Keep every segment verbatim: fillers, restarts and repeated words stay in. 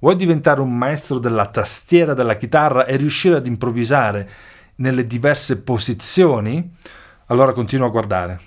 Vuoi diventare un maestro della tastiera della chitarra e riuscire ad improvvisare nelle diverse posizioni? Allora continua a guardare.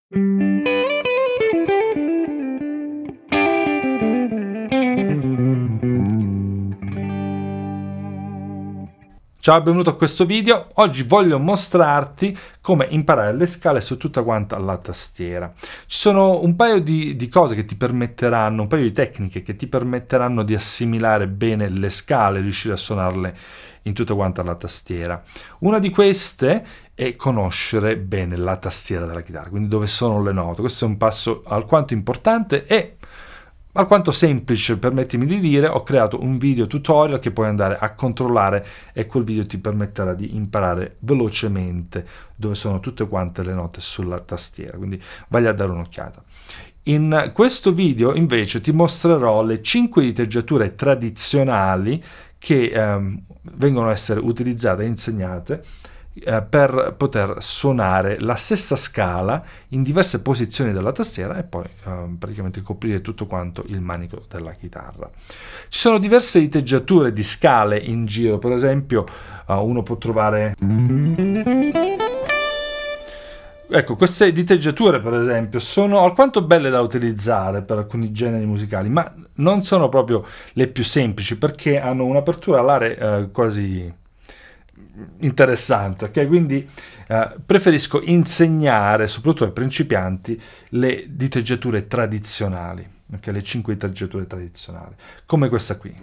Ciao e benvenuto a questo video. Oggi voglio mostrarti come imparare le scale su tutta quanta la tastiera. Ci sono un paio di, di cose che ti permetteranno, un paio di tecniche che ti permetteranno di assimilare bene le scale, riuscire a suonarle in tutta quanta la tastiera. Una di queste è conoscere bene la tastiera della chitarra, quindi dove sono le note. Questo è un passo alquanto importante e alquanto semplice, permettimi di dire. Ho creato un video tutorial che puoi andare a controllare e quel video ti permetterà di imparare velocemente dove sono tutte quante le note sulla tastiera, quindi vai a dare un'occhiata. In questo video invece ti mostrerò le cinque diteggiature tradizionali che ehm, vengono a essere utilizzate e insegnate Eh, per poter suonare la stessa scala in diverse posizioni della tastiera e poi eh, praticamente coprire tutto quanto il manico della chitarra. Ci sono diverse diteggiature di scale in giro, per esempio eh, uno può trovare, ecco, queste diteggiature per esempio sono alquanto belle da utilizzare per alcuni generi musicali, ma non sono proprio le più semplici perché hanno un'apertura alare eh, quasi interessante, ok? Quindi eh, preferisco insegnare soprattutto ai principianti le diteggiature tradizionali, ok? Le cinque diteggiature tradizionali, come questa qui,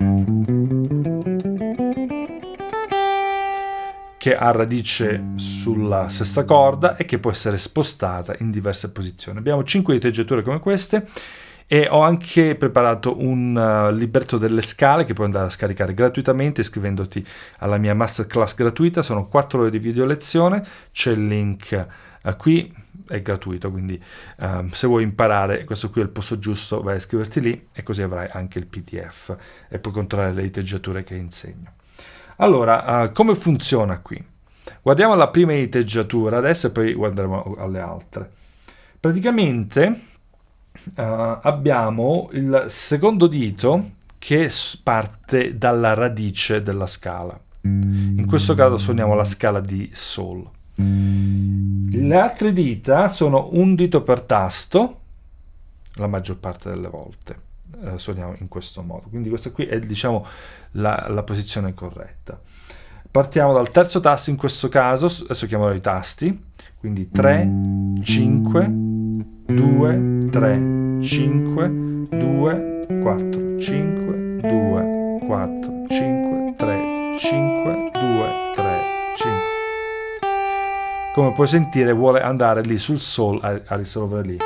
che ha radice sulla sesta corda e che può essere spostata in diverse posizioni. Abbiamo cinque diteggiature come queste. E ho anche preparato un uh, libretto delle scale che puoi andare a scaricare gratuitamente iscrivendoti alla mia masterclass gratuita. Sono quattro ore di video lezione, c'è il link uh, qui, è gratuito, quindi uh, se vuoi imparare, questo qui è il posto giusto, vai a iscriverti lì e così avrai anche il P D F e puoi controllare le diteggiature che insegno. Allora, uh, come funziona qui? Guardiamo la prima diteggiatura adesso e poi guarderemo alle altre. Praticamente Uh, abbiamo il secondo dito che parte dalla radice della scala. In questo caso suoniamo la scala di Sol. Le altre dita sono un dito per tasto, la maggior parte delle volte uh, suoniamo in questo modo. Quindi questa qui è, diciamo, la, la posizione corretta. Partiamo dal terzo tasto in questo caso, adesso chiamerò i tasti, quindi tre, cinque, due, tre, cinque, due, quattro, cinque, due, quattro, cinque, tre, cinque, due, tre, cinque. Come puoi sentire vuole andare lì sul Sol a, a risolvere lì.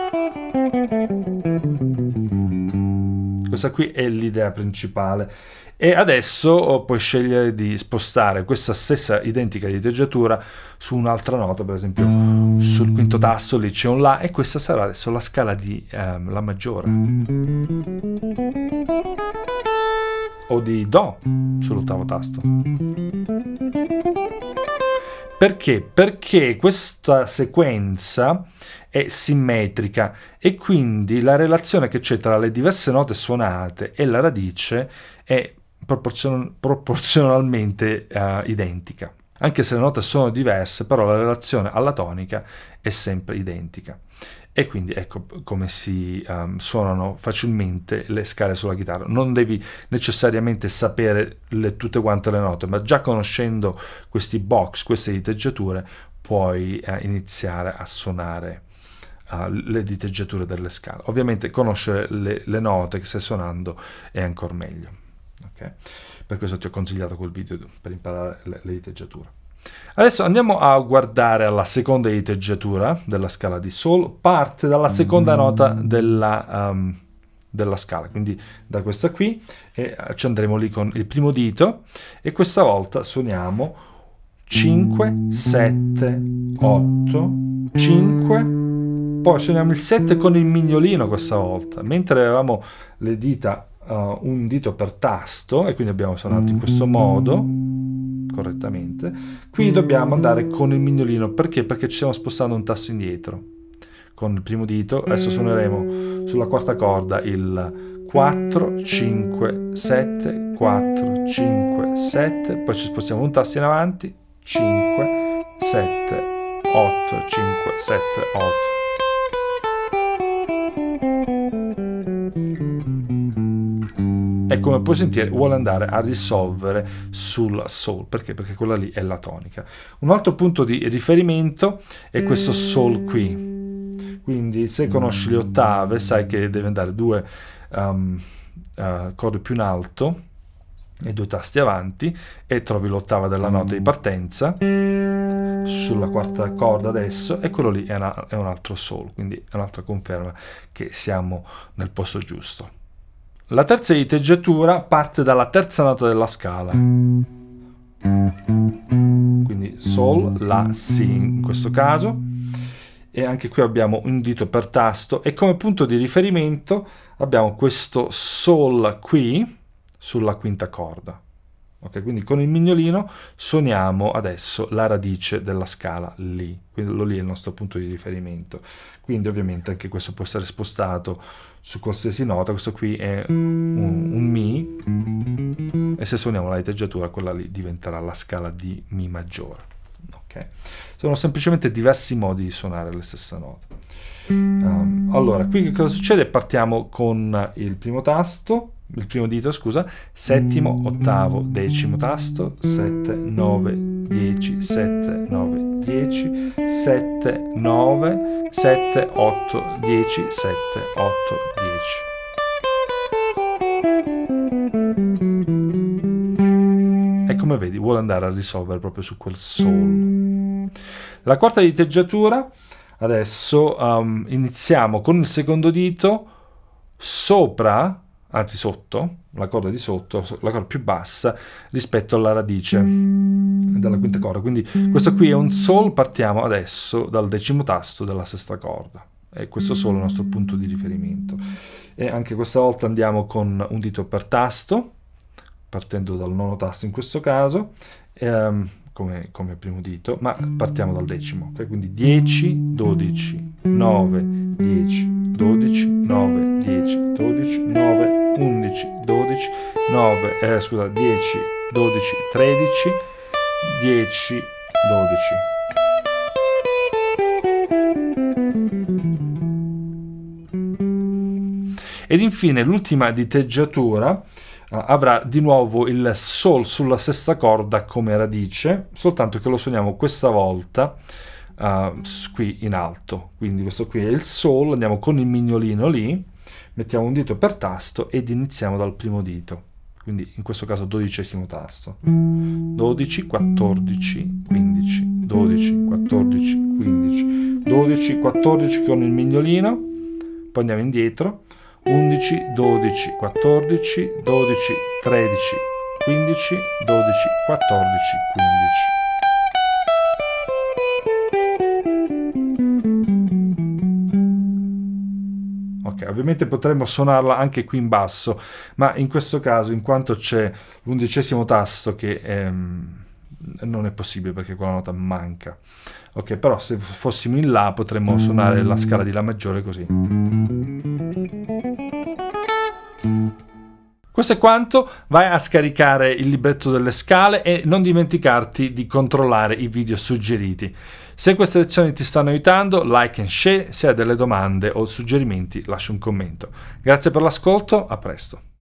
Questa qui è l'idea principale. E adesso puoi scegliere di spostare questa stessa identica diteggiatura su un'altra nota, per esempio sul quinto tasto lì c'è un La e questa sarà adesso la scala di ehm, La maggiore, o di Do sull'ottavo tasto. Perché? Perché questa sequenza è simmetrica e quindi la relazione che c'è tra le diverse note suonate e la radice è proporzional proporzionalmente uh, identica. Anche se le note sono diverse, però la relazione alla tonica è sempre identica. E quindi ecco come si um, suonano facilmente le scale sulla chitarra. Non devi necessariamente sapere le, tutte quante le note, ma già conoscendo questi box, queste diteggiature, puoi uh, iniziare a suonare uh, le diteggiature delle scale. Ovviamente conoscere le, le note che stai suonando è ancora meglio. Okay? Per questo ti ho consigliato quel video per imparare le, le diteggiature. Adesso andiamo a guardare alla seconda diteggiatura della scala di Sol. Parte dalla seconda nota della, um, della scala, quindi da questa qui, e ci andremo lì con il primo dito e questa volta suoniamo cinque, sette, otto, cinque, poi suoniamo il sette con il mignolino questa volta, mentre avevamo le dita uh, un dito per tasto e quindi abbiamo suonato in questo modo correttamente. Qui dobbiamo andare con il mignolino, perché? Perché ci stiamo spostando un tasto indietro con il primo dito. Adesso suoneremo sulla quarta corda il quattro, cinque, sette, quattro, cinque, sette, poi ci spostiamo un tasto in avanti, cinque, sette, otto, cinque, sette, otto. E come puoi sentire vuole andare a risolvere sul Sol. Perché? Perché quella lì è la tonica. Un altro punto di riferimento è questo Sol qui. Quindi se conosci le ottave sai che deve andare due um, uh, corde più in alto e due tasti avanti e trovi l'ottava della nota di partenza sulla quarta corda adesso, e quello lì è, una, è un altro Sol, quindi è un'altra conferma che siamo nel posto giusto. La terza diteggiatura parte dalla terza nota della scala, quindi Sol, La, Si in questo caso, e anche qui abbiamo un dito per tasto, e come punto di riferimento abbiamo questo Sol qui sulla quinta corda. Ok, quindi con il mignolino suoniamo adesso la radice della scala lì, quindi lì è il nostro punto di riferimento. Quindi ovviamente anche questo può essere spostato su qualsiasi nota. Questo qui è un, un Mi, e se suoniamo la diteggiatura quella lì diventerà la scala di Mi maggiore. Ok, sono semplicemente diversi modi di suonare la stessa nota. Um, allora, qui che cosa succede? Partiamo con il primo tasto, il primo dito, scusa, settimo, ottavo, decimo tasto, sette, nove, dieci, sette, nove, dieci, sette, nove, sette, otto, dieci, sette, otto, dieci. E come vedi vuole andare a risolvere proprio su quel Sol. La quarta diteggiatura, adesso um, iniziamo con il secondo dito sopra, anzi sotto, la corda di sotto, la corda più bassa rispetto alla radice della quinta corda. Quindi questo qui è un Sol, partiamo adesso dal decimo tasto della sesta corda, e questo Sol è il nostro punto di riferimento. E anche questa volta andiamo con un dito per tasto, partendo dal nono tasto in questo caso, ehm, come, come primo dito, ma partiamo dal decimo, okay? Quindi dieci, dodici, nove, dieci, dodici, nove, dieci, dodici, nove, undici, dodici, nove, eh, scusa, dieci, dodici, tredici, dieci, dodici. Ed infine l'ultima diteggiatura Uh, avrà di nuovo il Sol sulla sesta corda come radice, soltanto che lo suoniamo questa volta uh, qui in alto. Quindi questo qui è il Sol, andiamo con il mignolino lì, mettiamo un dito per tasto ed iniziamo dal primo dito, quindi in questo caso dodicesimo tasto, dodici, quattordici, quindici, dodici, quattordici, quindici, dodici, quattordici con il mignolino, poi andiamo indietro, undici, dodici, quattordici, dodici, tredici, quindici, dodici, quattordici, quindici. Ok, ovviamente potremmo suonarla anche qui in basso, ma in questo caso, in quanto c'è l'undicesimo tasto che ehm, non è possibile perché quella nota manca. Ok, però se fossimo in La potremmo suonare la scala di La maggiore così. Questo è quanto, vai a scaricare il libretto delle scale e non dimenticarti di controllare i video suggeriti. Se queste lezioni ti stanno aiutando, like and share, se hai delle domande o suggerimenti lascia un commento. Grazie per l'ascolto, a presto.